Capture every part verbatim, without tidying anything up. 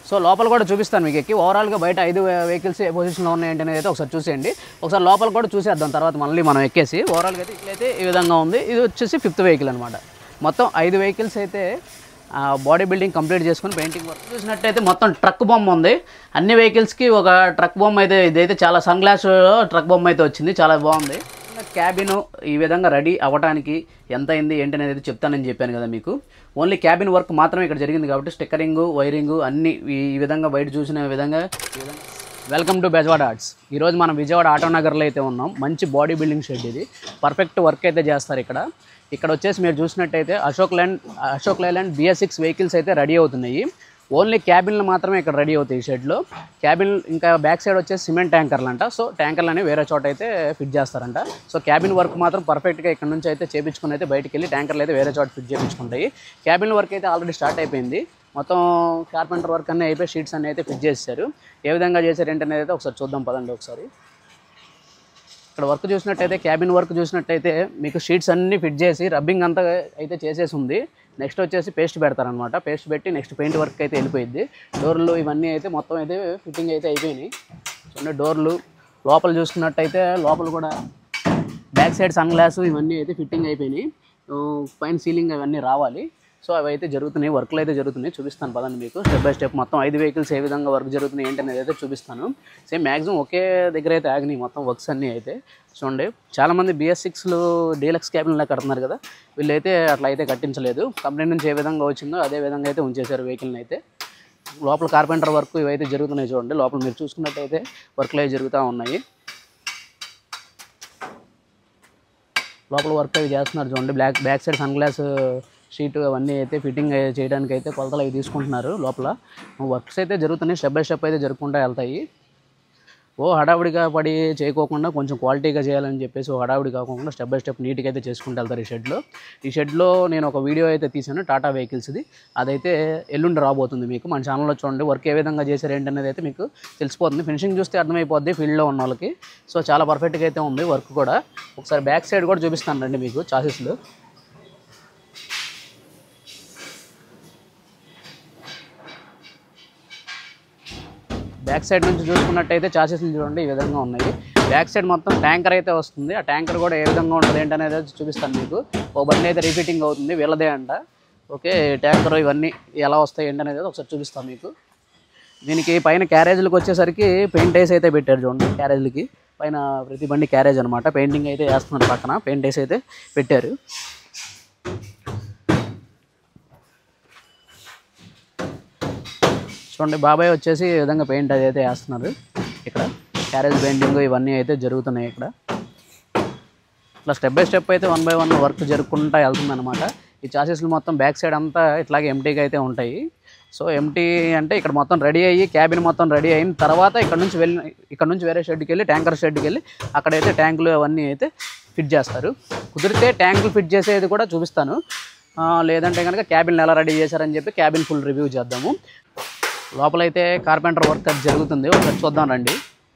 So లోపల కూడా చూపిస్తాను మీకు ఎక్కి. ఓవరాల్గా బయట ఐదు వెహికల్స్ ఏ పొజిషన్లో ఉన్నాయంటే అనేది అయితే ఒకసారి చూసేయండి. ఒకసారి లోపల కూడా చూసేద్దాం తర్వాత మళ్ళీ మనం ఎక్కేసి. ఓవరాల్గా అయితే ఇట్లయితే ఈ విధంగా ఉంది. ఇది వచ్చేసి ఫిఫ్త్ వెహికల్ అనమాట. మొత్తం ఐదు వెహికల్స్ అయితే బాడీ బిల్డింగ్ కంప్లీట్ చేసుకుని పెయింటింగ్ వర్క్ చూసినట్టయితే మొత్తం ట్రక్ బొమ్మ ఉంది. అన్ని వెహికల్స్కి ఒక ట్రక్ బొమ్మ అయితే, ఇదైతే చాలా సన్ గ్లాస్ ట్రక్ బొమ్మ అయితే వచ్చింది, చాలా బాగుంది. క్యాబిన్ ఈ విధంగా రెడీ అవ్వడానికి ఎంత అయింది ఏంటి అనేది చెప్తానని చెప్పాను కదా మీకు. ఓన్లీ క్యాబిన్ వర్క్ మాత్రమే ఇక్కడ జరిగింది కాబట్టి స్టిక్కరింగు, వైరింగు అన్నీ ఈ విధంగా బయట చూసిన విధంగా. Welcome to Bezawada arts. ఈరోజు మనం విజయవాడ ఆటోనగర్లో అయితే ఉన్నాం. మంచి బాడీ బిల్డింగ్ షెడ్ ఇది. పర్ఫెక్ట్ వర్క్ అయితే చేస్తారు ఇక్కడ. ఇక్కడ వచ్చేసి మీరు చూసినట్టయితే Ashok land Ashok Leyland BS six vehicles అయితే రెడీ అవుతున్నాయి. ఓన్లీ క్యాబిన్లు మాత్రమే ఇక్కడ రెడీ అవుతాయి ఈ షెడ్లో. క్యాబిన్ ఇంకా బ్యాక్ సైడ్ వచ్చేసి సిమెంట్ ట్యాంకర్లు అంట. సో ట్యాంకర్లు అనేవి వేరే చోట అయితే ఫిట్ చేస్తారంట. సో క్యాబిన్ వర్క్ మాత్రం పర్ఫెక్ట్గా ఇక్కడ నుంచి అయితే చేయించుకుని అయితే బయటికి వెళ్ళి ట్యాంకర్లు అయితే వేరే చోట ఫిట్ చేయించుకుంటాయి. క్యాబిన్ వర్క్ అయితే ఆల్రెడీ స్టార్ట్ అయిపోయింది. మొత్తం కార్పెంటర్ వర్క్ అన్నీ అయిపోయి షీట్స్ అన్నీ అయితే ఫిట్ చేశారు. ఏ విధంగా చేశారు ఏంటనేది అయితే ఒకసారి చూద్దాం పదండి. ఒకసారి ఇక్కడ వర్క్ చూసినట్టయితే, క్యాబిన్ వర్క్ చూసినట్టయితే మీకు షీట్స్ అన్నీ ఫిట్ చేసి రబ్బింగ్ అంతా అయితే చేసేసి ఉంది. నెక్స్ట్ వచ్చేసి పేస్ట్ పెడతారనమాట. పేస్ట్ పెట్టి నెక్స్ట్ పెయింట్ వర్క్ అయితే వెళ్ళిపోయింది. డోర్లు ఇవన్నీ అయితే మొత్తం అయితే ఫిట్టింగ్ అయితే అయిపోయినాయి. చూడండి డోర్లు. లోపల చూసుకున్నట్టయితే లోపల కూడా బ్యాక్ సైడ్ సన్ గ్లాసు ఇవన్నీ అయితే ఫిట్టింగ్ అయిపోయినాయి. పైన సీలింగ్ అవన్నీ రావాలి. సో అవి అయితే జరుగుతున్నాయి, వర్క్లు అయితే జరుగుతున్నాయి. చూపిస్తాను పదండి మీకు స్టెప్ బై స్టెప్. మొత్తం ఐదు వెహికల్స్ ఏ విధంగా వర్క్ జరుగుతున్నాయి ఏంటనేది అయితే చూపిస్తాను. సేమ్ మ్యాక్సిమం ఒకే దగ్గర అయితే ఆగినాయి మొత్తం వర్క్స్ అన్నీ అయితే. చూడండి చాలామంది బిఎస్ సిక్స్లు డీలక్స్ క్యాబిన్లా కడుతున్నారు కదా, వీళ్ళైతే అట్లా అయితే కట్టించలేదు. కంపెనీ నుంచి ఏ విధంగా వచ్చిందో అదే విధంగా అయితే ఉంచేశారు వెహికల్ని అయితే. లోపల కార్పెంటర్ వర్క్ ఇవైతే జరుగుతున్నాయి. చూడండి లోపల మీరు చూసుకున్నట్టయితే వర్క్లు అయితే జరుగుతూ ఉన్నాయి. లోపల వర్క్ అవి చేస్తున్నారు. చూడండి black back side sun glass sheet అవన్నీ అయితే ఫిట్టింగ్ చేయడానికి అయితే కొలతలు అవి తీసుకుంటున్నారు. లోపల వర్క్స్ అయితే జరుగుతున్నాయి, స్టెప్ బై స్టెప్ అయితే జరుపుకుంటూ వెళ్తాయి. ఓ హడావుడిగా పడి చేయకోకుండా కొంచెం క్వాలిటీగా చేయాలని చెప్పేసి ఓ హడావుడి కాకుండా స్టెప్ బై స్టెప్ నీట్గా అయితే చేసుకుంటూ వెళ్తారు ఈ షెడ్లో. ఈ షెడ్లో నేను ఒక వీడియో అయితే తీసాను టాటా వెహికల్స్ది. అదైతే ఎల్లుండి రాబోతుంది మీకు. మన ఛానల్లో చూడండి వర్క్ ఏ విధంగా చేశారు ఏంటనేది అయితే మీకు తెలిసిపోతుంది. ఫినిషింగ్ చూస్తే అర్థమైపోద్ది ఫీల్డ్లో ఉన్న వాళ్ళకి. సో చాలా పర్ఫెక్ట్గా అయితే ఉంది వర్క్ కూడా. ఒకసారి బ్యాక్ సైడ్ కూడా చూపిస్తాను రండి మీకు చాసిస్లు. బ్యాక్ సైడ్ నుంచి చూసుకున్నట్టయితే చాసెస్లు చూడండి ఈ విధంగా ఉన్నాయి. బ్యాక్ సైడ్ మొత్తం ట్యాంకర్ అయితే వస్తుంది. ఆ ట్యాంకర్ కూడా ఏ విధంగా ఉంటుంది ఏంటనేది చూపిస్తాను మీకు. ఓ బండి అయితే రీఫిట్టింగ్ అవుతుంది, వీళ్ళదే అంట. ఓకే ట్యాంకర్ ఇవన్నీ ఎలా వస్తాయి ఏంటనేది ఒకసారి చూపిస్తాను మీకు. దీనికి పైన క్యారేజ్లకు వచ్చేసరికి పెయింట్ వేసి అయితే పెట్టారు. చూడండి క్యారేజ్లకి పైన ప్రతి బండి క్యారేజ్ అనమాట. పెయింటింగ్ అయితే వేస్తున్నారు పక్కన, పెయింట్ వేసి అయితే పెట్టారు. చూడండి బాబాయ్ వచ్చేసి ఈ విధంగా పెయింట్ అది అయితే వేస్తున్నారు. ఇక్కడ క్యారేజ్ పెయింటింగ్ ఇవన్నీ అయితే జరుగుతున్నాయి ఇక్కడ. ఇట్లా స్టెప్ బై స్టెప్ అయితే వన్ బై వన్ వర్క్ జరుపుకుంటూ వెళ్తుంది అనమాట. ఈ చాసెస్లు మొత్తం బ్యాక్ సైడ్ అంతా ఇట్లాగే ఎంటీగా అయితే ఉంటాయి. సో ఎంటీ అంటే ఇక్కడ మొత్తం రెడీ అయ్యి క్యాబిన్ మొత్తం రెడీ అయిన తర్వాత ఇక్కడ నుంచి వెళ్ళి ఇక్కడ నుంచి వేరే షెడ్కి వెళ్ళి ట్యాంకర్ షెడ్కి వెళ్ళి అక్కడైతే ట్యాంకులు అవన్నీ అయితే ఫిట్ చేస్తారు. కుదిరితే ట్యాంకులు ఫిట్ చేసేది కూడా చూపిస్తాను. లేదంటే కనుక క్యాబిన్ ఎలా రెడీ చేశారని చెప్పి క్యాబిన్ ఫుల్ రివ్యూ చేద్దాము. లోపలైతే కార్పెంటర్ వర్క్ అది జరుగుతుంది, ఒకసారి చూద్దాం రండి.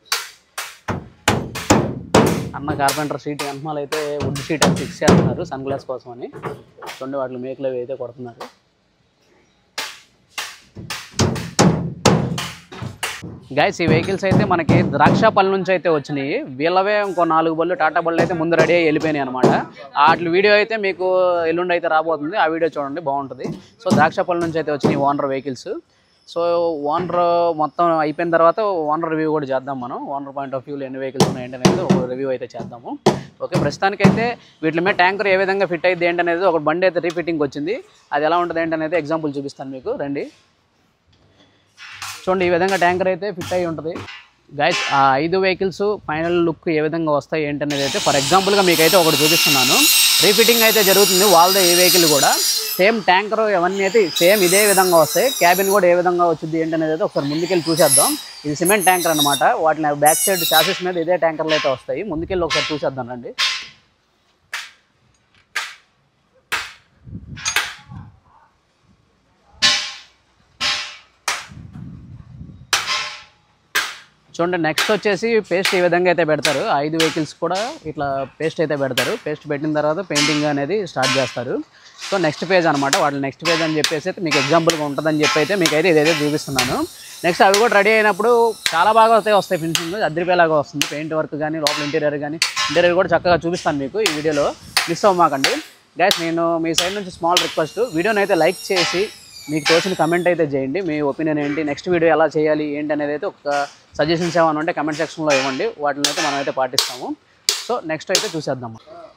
అన్న కార్పెంటర్ షీట్ వెనకాల అయితే వుడ్ షీట్ అని ఫిక్స్ చేస్తున్నారు సన్ గ్లాస్ కోసం అని. చూడండి వాటిలో మేకలు అవి అయితే కొడుతున్నారు. గైస్ ఈ వెహికల్స్ అయితే మనకి ద్రాక్షపల్లి నుంచి అయితే వచ్చినాయి. వీళ్ళవే ఇంకో నాలుగు బళ్ళు టాటా బళ్ళు అయితే ముందు రెడీ అయ్యి వెళ్ళిపోయినాయి అనమాట. వాటి వీడియో అయితే మీకు ఎల్లుండి అయితే రాబోతుంది, ఆ వీడియో చూడండి బాగుంటుంది. సో ద్రాక్షపల్లి నుంచి అయితే వచ్చినాయి ఓనర్ వెహికల్స్. సో ఓనర్ మొత్తం అయిపోయిన తర్వాత ఓనర్ రివ్యూ కూడా చేద్దాం మనం. ఓనర్ పాయింట్ ఆఫ్ వ్యూలో ఎన్ని వెహికల్స్ ఉన్నాయి ఏంటనేది ఒక రివ్యూ అయితే చేద్దాము. ఓకే ప్రస్తుతానికైతే వీటి మీద ట్యాంకర్ ఏ విధంగా ఫిట్ అయ్యింది ఏంటనేది ఒక బండి అయితే రీఫిట్టింగ్ వచ్చింది. అది ఎలా ఉంటుంది ఏంటనేది ఎగ్జాంపుల్ చూపిస్తాను మీకు రండి. చూడండి ఈ విధంగా ట్యాంకర్ అయితే ఫిట్ అయ్యి ఉంటుంది. గైస్ ఆ ఐదు వెహికల్స్ ఫైనల్ లుక్ ఏ విధంగా వస్తాయి ఏంటనేది అయితే ఫర్ ఎగ్జాంపుల్గా మీకైతే ఒకటి చూపిస్తున్నాను. రీఫిట్టింగ్ అయితే జరుగుతుంది వాళ్ళదే ఈ వెహికల్ కూడా. సేమ్ ట్యాంకర్ అవన్నీ అయితే సేమ్ ఇదే విధంగా వస్తాయి. క్యాబిన్ కూడా ఏ విధంగా వచ్చింది ఏంటనేది అయితే ఒకసారి ముందుకెళ్ళి చూసేద్దాం. ఇది సిమెంట్ ట్యాంకర్ అనమాట. వాటిని బ్యాక్ సైడ్ చాసెస్ మీద ఇదే ట్యాంకర్లు అయితే వస్తాయి. ముందుకెళ్ళి ఒకసారి చూసేద్దాం రండి. చూడండి నెక్స్ట్ వచ్చేసి పేస్ట్ ఈ విధంగా అయితే పెడతారు. ఐదు వెహికల్స్ కూడా ఇట్లా పేస్ట్ అయితే పెడతారు. పేస్ట్ పెట్టిన తర్వాత పెయింటింగ్ అనేది స్టార్ట్ చేస్తారు. సో నెక్స్ట్ పేజ్ అనమాట, వాటి నెక్స్ట్ పేజ్ అని చెప్పేసి అయితే మీకు ఎగ్జాంపుల్గా ఉంటుందని చెప్పి అయితే మీకైతే ఇదైతే చూపిస్తున్నాను. నెక్స్ట్ అవి కూడా రెడీ అయినప్పుడు చాలా బాగా వస్తాయి వస్తాయి ఫినిషింగ్ అద్దరిపేలాగా వస్తుంది. పెయింట్ వర్క్ కానీ లోపల ఇంటీరియర్ కానీ ఇంటీరియర్ కూడా చక్కగా చూపిస్తాను మీకు ఈ వీడియోలో, మిస్ అవ్వమాకండి గైస్. నేను మీ సైడ్ నుంచి స్మాల్ రిక్వెస్ట్, వీడియోని అయితే లైక్ చేసి మీకు తోచిన కమెంట్ అయితే చేయండి. మీ ఒపీనియన్ ఏంటి, నెక్స్ట్ వీడియో ఎలా చేయాలి ఏంటి అనేది అయితే ఒక సజెషన్స్ ఏమైనా ఉంటే కమెంట్ సెక్షన్లో ఇవ్వండి, వాటిని అయితే మనం అయితే పాటిస్తాము. సో నెక్స్ట్ అయితే చూసేద్దాము.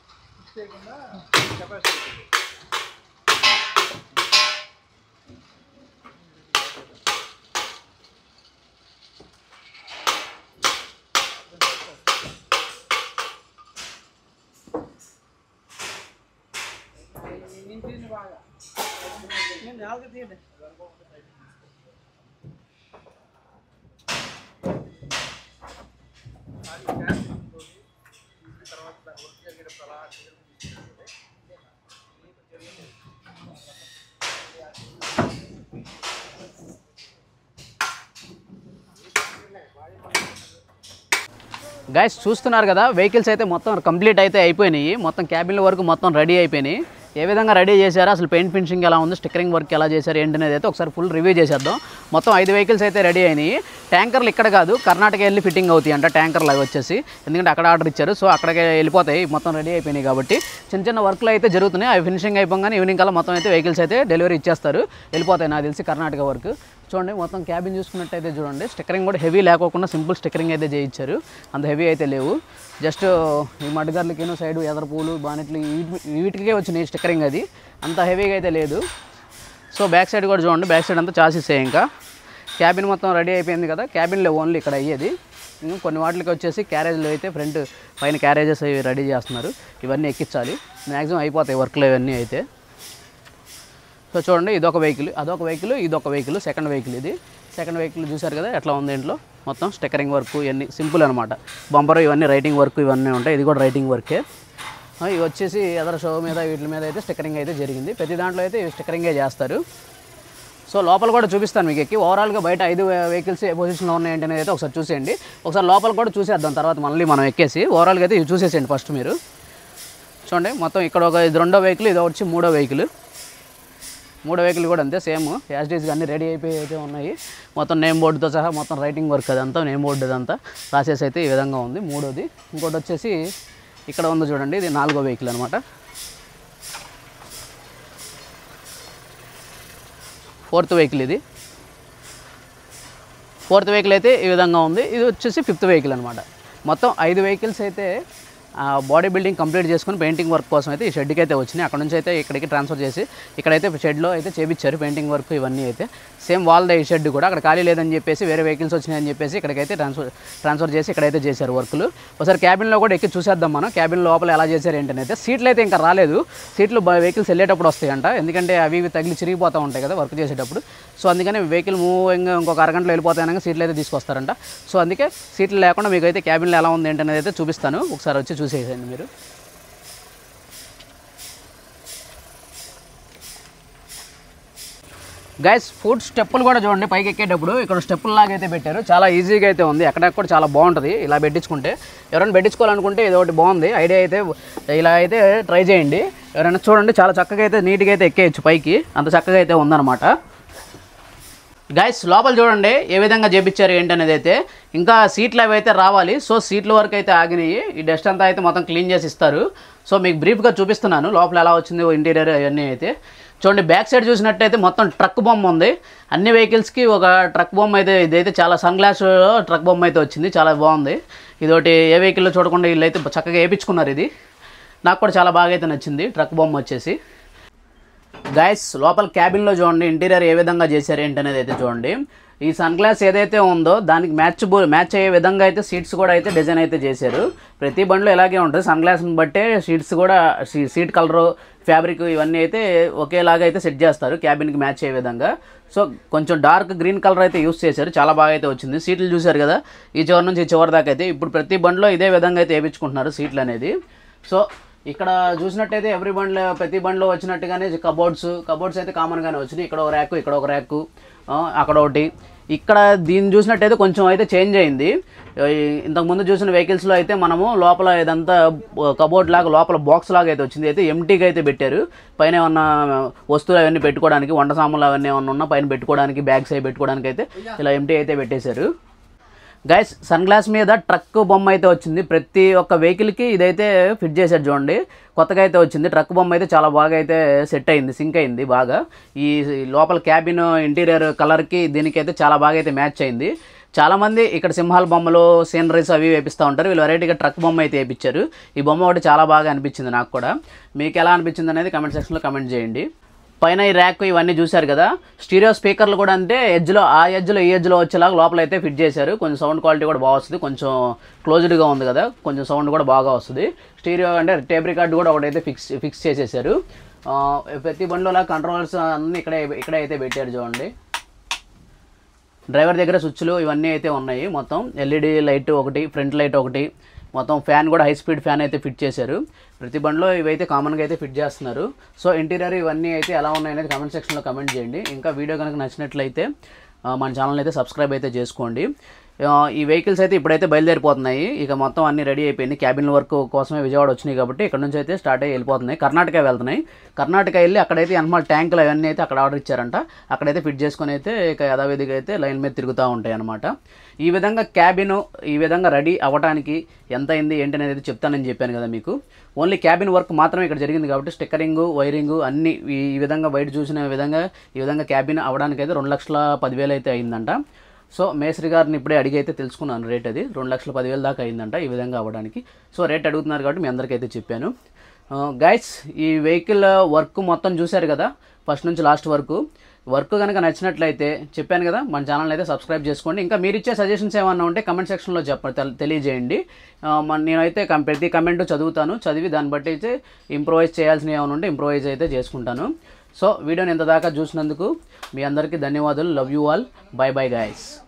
గైస్ చూస్తున్నారు కదా, వెహికల్స్ అయితే మొత్తం కంప్లీట్ అయితే అయిపోయినాయి, మొత్తం క్యాబిన్ల వరకు మొత్తం రెడీ అయిపోయినాయి. ఏ విధంగా రెడీ చేశారో, అసలు పెయింట్ ఫినిషింగ్ ఎలా ఉంది, స్టిక్కరింగ్ వర్క్ ఎలా చేశారు ఏంటి అనేది అయితే ఒకసారి ఫుల్ రివ్యూ చేసేద్దాం. మొత్తం ఐదు వెహికల్స్ అయితే రెడీ అయినాయి. ట్యాంకర్లు ఇక్కడ కాదు, కర్ణాటక వెళ్ళి ఫిట్టింగ్ అవుతాయి అంట ట్యాంకర్లు అవి వచ్చేసి, ఎందుకంటే అక్కడ ఆర్డర్ ఇచ్చారు. సో అక్కడికి వెళ్ళిపోతాయి, మొత్తం రెడీ అయిపోయినాయి కాబట్టి చిన్న చిన్న వర్క్లు అయితే జరుగుతున్నాయి. అవి ఫినిషింగ్ అయిపోగానే ఈవినింగ్ కల్లా మొత్తం అయితే వెహికల్స్ అయితే డెలివరీ ఇచ్చేస్తారు, వెళ్ళిపోతాయి నాకు తెలిసి కర్ణాటక వర్క్. చూడండి మొత్తం క్యాబిన్ చూసుకున్నట్టయితే చూడండి, స్టిక్కరింగ్ కూడా హెవీ లేకోకుండా సింపుల్ స్టిక్కరింగ్ అయితే చేయించారు, అంత హెవీ అయితే లేవు. జస్ట్ ఈ మడ్గార్లకేనో సైడ్ ఎదర పూలు బానెట్లు వీటికే వచ్చినాయి స్టిక్కరింగ్, అది అంత హెవీగా అయితే లేదు. సో బ్యాక్ సైడ్ కూడా చూడండి, బ్యాక్ సైడ్ అంతా చాసిస్తే ఇంకా క్యాబిన్ మొత్తం రెడీ అయిపోయింది కదా. క్యాబిన్లో ఓన్లీ ఇక్కడ అయ్యేది, కొన్ని వాటికి వచ్చేసి క్యారేజ్లో అయితే ఫ్రంట్ పైన క్యారేజెస్ అవి రెడీ చేస్తున్నారు, ఇవన్నీ ఎక్కించాలి. మ్యాక్సిమం అయిపోతాయి వర్క్లు ఇవన్నీ అయితే. సో చూడండి ఇదొక వెహికల్, అదొక వెహికల్, ఇదొక వెహికల్, సెకండ్ వెహికల్ ఇది. సెకండ్ వెహికల్ చూసారు కదా ఎట్లా ఉంది, ఇంట్లో మొత్తం స్టిక్కరింగ్ వర్క్ ఇవన్నీ సింపుల్ అనమాట. బంపర్ ఇవన్నీ రైటింగ్ వర్క్ ఇవన్నీ ఉంటాయి, ఇది కూడా రైటింగ్ వర్కే. ఇవి వచ్చేసి ఎదర షో మీద వీటి మీద అయితే స్టిక్కరింగ్ అయితే జరిగింది, ప్రతి దాంట్లో అయితే స్టిక్కరింగే చేస్తారు. సో లోపల కూడా చూపిస్తాను మీకు ఎక్కి, ఓవరాల్గా బయట ఐదు వెహికల్స్ ఏ పొజిషన్లో ఉన్నాయంటే అనేది అయితే ఒకసారి చూసేయండి. ఒకసారి లోపల కూడా చూసేద్దాం, తర్వాత మళ్ళీ మనం ఎక్కేసి ఓవరాల్గా అయితే ఇవి చూసేసేయండి ఫస్ట్ మీరు. చూడండి మొత్తం ఇక్కడ ఒక ఇది రెండో వెహికల్, ఇది వచ్చి మూడో వెహికల్. మూడో వెహికల్ కూడా అంతే సేమ్ యాస్డీస్గా అన్నీ రెడీ అయిపోయి అయితే ఉన్నాయి, మొత్తం నేమ్ బోర్డుతో సహా మొత్తం రైటింగ్ వర్క్ అదంతా నేమ్ బోర్డు అదంతా రాసేసి అయితే ఈ విధంగా ఉంది మూడోది. ఇంకోటి వచ్చేసి ఇక్కడ ఉంది చూడండి, ఇది నాలుగో వెహికల్ అనమాట. ఫోర్త్ వెహికల్ ఇది, ఫోర్త్ వెహికల్ అయితే ఈ విధంగా ఉంది. ఇది వచ్చేసి ఫిఫ్త్ వెహికల్ అనమాట. మొత్తం ఐదు వెహికల్స్ అయితే బాడీ బిల్డింగ్ కంప్లీట్ చేసుకుని పెయింటింగ్ వర్క్ కోసం అయితే ఈ షెడ్కి అయితే వచ్చినాయి. అక్కడ నుంచి అయితే ఇక్కడికి ట్రాన్స్ఫర్ చేసి ఇక్కడైతే షెడ్లో అయితే చేపించారు పెయింటింగ్ వర్క్ ఇవన్నీ అయితే. సేమ్ వాల్ ఈ షెడ్ కూడా అక్కడ ఖాళీ లేదని చెప్పేసి వేరే వెహికల్స్ వచ్చినాయని చెప్పేసి ఇక్కడికైతే ట్రాన్స్ఫర్ ట్రాన్స్ఫర్ చేసి ఇక్కడైతే చేశారు వర్కులు. ఒకసారి క్యాబిన్లో కూడా ఎక్కి చూసేద్దాం మనం, క్యాబిన్ లోపల ఎలా చేశారు ఏంటని అయితే. సీట్లు అయితే ఇంకా రాలేదు, సీట్లు వెహికల్స్ వెళ్ళేటప్పుడు వస్తాయంట, ఎందుకంటే అవి ఇవి తగిలి చిరిగిపోతూ ఉంటాయి కదా వర్క్ చేసేటప్పుడు. సో అందుకని వెహికల్ మూవింగ్ ఇంకొక అరగంటలో వెళ్ళిపోతాయనగా సీట్లు అయితే తీసుకొస్తారంట. సో అందుకే సీట్లు లేకుండా మీకు అయితే క్యాబిన్లో ఎలా ఉంది ఏంటనేది అయితే చూపిస్తాను, ఒకసారి వచ్చి చూసేయండి మీరు. గైస్ ఫుడ్ స్టెప్పులు కూడా చూడండి, పైకి ఎక్కేటప్పుడు ఇక్కడ స్టెప్పుల లాగా అయితే పెట్టారు, చాలా ఈజీగా అయితే ఉంది, ఎక్కడెక్కడ కూడా చాలా బాగుంటుంది ఇలా పెట్టించుకుంటే. ఎవరైనా పెట్టించుకోవాలనుకుంటే ఇది ఒకటి బాగుంది ఐడియా అయితే, ఇలా అయితే ట్రై చేయండి. ఎవరైనా చూడండి చాలా చక్కగా అయితే నీట్గా అయితే ఎక్కేయచ్చు పైకి, అంత చక్కగా అయితే ఉందన్నమాట. గైస్ లోపల చూడండి ఏ విధంగా చేపించారు ఏంటనేది అయితే. ఇంకా సీట్లు అవి అయితే రావాలి, సో సీట్ల వరకు అయితే ఆగినాయి, ఈ డస్ట్ అంతా అయితే మొత్తం క్లీన్ చేసి ఇస్తారు. సో మీకు బ్రీఫ్గా చూపిస్తున్నాను లోపల ఎలా వచ్చింది ఇంటీరియర్ అవన్నీ అయితే. చూడండి బ్యాక్ సైడ్ చూసినట్టయితే మొత్తం ట్రక్ బొమ్మ ఉంది, అన్ని వెహికల్స్కి ఒక ట్రక్ బొమ్మ అయితే, ఇదైతే చాలా సన్ గ్లాస్ ట్రక్ బొమ్మ అయితే వచ్చింది, చాలా బాగుంది. ఇదొకటి ఏ వెహికల్లో చూడకుండా వీళ్ళు అయితే చక్కగా వేయించుకున్నారు, ఇది నాకు కూడా చాలా బాగా అయితే నచ్చింది ట్రక్ బొమ్మ వచ్చేసి. గైస్ లోపల క్యాబిన్లో చూడండి ఇంటీరియర్ ఏ విధంగా చేశారు ఏంటనేది అయితే చూడండి. ఈ సన్ గ్లాస్ ఏదైతే ఉందో దానికి మ్యాచ్ మ్యాచ్ అయ్యే విధంగా అయితే సీట్స్ కూడా అయితే డిజైన్ అయితే చేశారు. ప్రతి బండిలో ఇలాగే ఉంటుంది, సన్ గ్లాస్ని బట్టే సీట్స్ కూడా సీట్ కలరు ఫ్యాబ్రిక్ ఇవన్నీ అయితే ఒకేలాగా అయితే సెట్ చేస్తారు క్యాబిన్కి మ్యాచ్ అయ్యే విధంగా. సో కొంచెం డార్క్ గ్రీన్ కలర్ అయితే యూస్ చేశారు, చాలా బాగా అయితే వచ్చింది. సీట్లు చూశారు కదా ఈ చివరి నుంచి ఈ చివరి దాకా అయితే, ఇప్పుడు ప్రతి బండిలో ఇదే విధంగా అయితే వేయించుకుంటున్నారు సీట్లు అనేది. సో ఇక్కడ చూసినట్టయితే ఎవ్రీ బండ్లో ప్రతి బండ్లో వచ్చినట్టుగానే కబోర్డ్స్ కబోర్డ్స్ అయితే కామన్గానే వచ్చినాయి. ఇక్కడ ఒక ర్యాకు, ఇక్కడ ఒక ర్యాకు, అక్కడ ఒకటి, ఇక్కడ దీన్ని చూసినట్టయితే కొంచెం అయితే చేంజ్ అయింది. ఇంతకుముందు చూసిన వెహికల్స్లో అయితే మనము లోపల ఇదంతా కబోర్డ్ లాగా లోపల బాక్స్ లాగా అయితే వచ్చింది, అయితే ఎంటీగా అయితే పెట్టారు. పైన ఏమన్నా వస్తువులు అవన్నీ పెట్టుకోవడానికి, వంట సామాన్లు అవన్నీ ఏమన్నా ఉన్నా పైన పెట్టుకోవడానికి, బ్యాగ్స్ అవి పెట్టుకోవడానికి అయితే ఇలా ఎంటీ అయితే పెట్టేశారు. గైస్ సన్ గ్లాస్ మీద ట్రక్ బొమ్మ అయితే వచ్చింది. ప్రతి ఒక్క వెహికల్కి ఇదైతే ఫిట్ చేశారు చూడండి. కొత్తగా అయితే వచ్చింది. ట్రక్ బొమ్మ అయితే చాలా బాగా అయితే సెట్ అయింది, సింక్ అయింది బాగా. ఈ లోపల క్యాబిన్ ఇంటీరియర్ కలర్కి దీనికైతే చాలా బాగా అయితే మ్యాచ్ అయింది. చాలామంది ఇక్కడ సింహాల బొమ్మలు, సీనరీస్ అవి వేపిస్తూ ఉంటారు. వీళ్ళు వెరైటీగా ట్రక్ బొమ్మ అయితే వేయించారు. ఈ బొమ్మ ఒకటి చాలా బాగా అనిపించింది నాకు కూడా. మీకు ఎలా అనిపించింది అనేది కమెంట్ సెక్షన్లో కమెంట్ చేయండి. పైన ఈ ర్యాక్ ఇవన్నీ చూశారు కదా. స్టీరియో స్పీకర్లు కూడా అంటే ఎడ్జ్లో ఆ ఎడ్జ్లో ఈ ఎడ్జ్లో వచ్చేలాగా లోపల అయితే ఫిట్ చేశారు. కొంచెం సౌండ్ క్వాలిటీ కూడా బాగా వస్తుంది. కొంచెం క్లోజ్డ్గా ఉంది కదా, కొంచెం సౌండ్ కూడా బాగా వస్తుంది. స్టీరియో అంటే టేప్ రికార్డ్ కూడా ఒకటైతే ఫిక్స్ ఫిక్స్ చేసేసారు. ప్రతి బండిలో కంట్రోలర్స్ అన్నీ ఇక్కడే ఇక్కడే అయితే పెట్టారు చూడండి. డ్రైవర్ దగ్గర స్విచ్లు ఇవన్నీ అయితే ఉన్నాయి. మొత్తం ఎల్ఈడి లైట్ ఒకటి, ఫ్రంట్ లైట్ ఒకటి, మొత్తం ఫ్యాన్ కూడా హై స్పీడ్ ఫ్యాన్ అయితే ఫిట్ చేశారు. ప్రతి బండిలో ఇవైతే కామన్గా అయితే ఫిట్ చేస్తున్నారు. సో ఇంటీరియర్ ఇవన్నీ అయితే ఎలా ఉన్నాయనేది కమెంట్ సెక్షన్లో కమెంట్ చేయండి. ఇంకా వీడియో కనుక నచ్చినట్లయితే మన ఛానల్ అయితే సబ్స్క్రైబ్ అయితే చేసుకోండి. ఈ వెహికల్స్ అయితే ఇప్పుడైతే బయలుదేరిపోతున్నాయి. ఇక మొత్తం అన్ని రెడీ అయిపోయింది. క్యాబిన్ వర్క్ కోసమే విజయవాడ వచ్చినాయి కాబట్టి ఇక్కడ నుంచి అయితే స్టార్ట్ అయ్యి వెళ్ళిపోతున్నాయి. కర్ణాటక వెళ్తున్నాయి. కర్ణాటక వెళ్ళి అక్కడైతే ఎనమాల ట్యాంకులు అవన్నీ అయితే అక్కడ ఆర్డర్ ఇచ్చారంట. అక్కడైతే ఫిట్ చేసుకొని అయితే ఇక యథావిధిగా అయితే లైన్ మీద తిరుగుతూ ఉంటాయి అన్నమాట. ఈ విధంగా క్యాబిన్ ఈ విధంగా రెడీ అవ్వడానికి ఎంత అయింది ఏంటి అనేది చెప్తానని చెప్పాను కదా మీకు. ఓన్లీ క్యాబిన్ వర్క్ మాత్రమే ఇక్కడ జరిగింది కాబట్టి స్టిక్కరింగ్, వైరింగ్ అన్ని ఈ విధంగా బయట చూసిన విధంగా ఈ విధంగా క్యాబిన్ అవ్వడానికి అయితే రెండు లక్షల పదివేలు అయితే అయిందంట. సో మేస్త్రి గారిని ఇప్పుడే అడిగి అయితే తెలుసుకున్నాను రేట్. అది రెండు లక్షల పదివేలు దాకా అయిందంట ఈ విధంగా అవ్వడానికి. సో రేట్ అడుగుతున్నారు కాబట్టి మీ అందరికైతే చెప్పాను. గైస్ ఈ వెహికల్ వర్క్ మొత్తం చూశారు కదా, ఫస్ట్ నుంచి లాస్ట్ వరకు. వర్క్ కనుక నచ్చినట్లయితే చెప్పాను కదా, మన ఛానల్ అయితే సబ్స్క్రైబ్ చేసుకోండి. ఇంకా మీరు ఇచ్చే సజెషన్స్ ఏమన్నా ఉంటే కమెంట్ సెక్షన్లో చెప్ప తెలియజేయండి. నేనైతే ప్రతి కమెంట్ చదువుతాను, చదివి దాన్ని బట్టి అయితే ఇంప్రూవైజ్ చేయాల్సినవి ఏమైనా ఉంటే ఇంప్రూవైజ్ అయితే చేసుకుంటాను. సో వీడియోని ఇంత దాకా చూసినందుకు మీ అందరికీ ధన్యవాదాలు. Love you all. Bye bye guys.